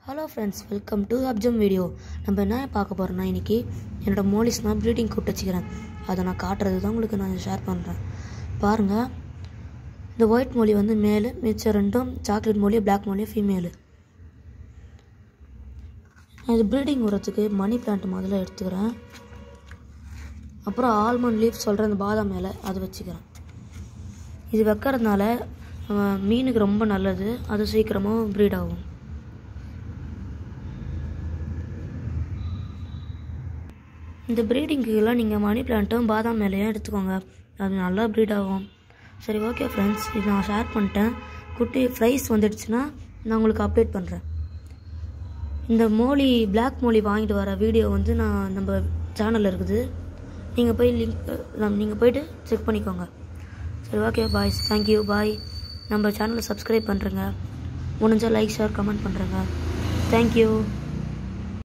Hello friends, welcome to abjam video. நம்ம என்ன பார்க்க போறோம்னா இன்னைக்கு என்னோட மோலிஸ் நான் ப்ரீடிங் கூப்பிட்டு வச்சிக்கிறேன். அதை நான் காட்டுறது தான் உங்களுக்கு நான் ஷேர் பண்றேன். பாருங்க. இந்த ஒயிட் மோலி வந்து மேல், மிச்ச ரெண்டும் chocolate molly, Black molly female. இது ப்ரீடிங் வரதுக்கு மணி பிளான்ட் முதல்ல எடுத்துக்கிறேன். அப்புறம் ஆல்மண்ட் லீஃப் சொல்ற அந்த பாதாம் மேல அது வச்சிக்கிறேன். இது வைக்கிறதுனால மீனுக்கு ரொம்ப நல்லது. அது சீக்கிரமா ப்ரீட் ஆகும். இந்த ப்ரீடிங்குலாம் நீங்கள் மணி பிளான்ட்டும் பாதாம் மேலேயும் எடுத்துக்கோங்க. அது நல்லா ப்ரீட் ஆகும். சரி, ஓகே ஃப்ரெண்ட்ஸ், இது நான் ஷேர் பண்ணிட்டேன். குட்டி ப்ரைஸ் வந்துடுச்சுன்னா நான் உங்களுக்கு அப்டேட் பண்ணுறேன். இந்த மோலி Black மோலி வாங்கிட்டு வர வீடியோ வந்து நம்ம சேனலில் இருக்குது. நீங்கள் போய் நீங்கள் போய்ட்டு செக் பண்ணிக்கோங்க. சரி, ஓகே பாய்ஸ், தேங்க்யூ, பாய். நம்ம சேனலை சப்ஸ்கிரைப் பண்ணுறேங்க. முடிஞ்சால் லைக், ஷேர், கமெண்ட் பண்ணுறேங்க. தேங்க்யூ.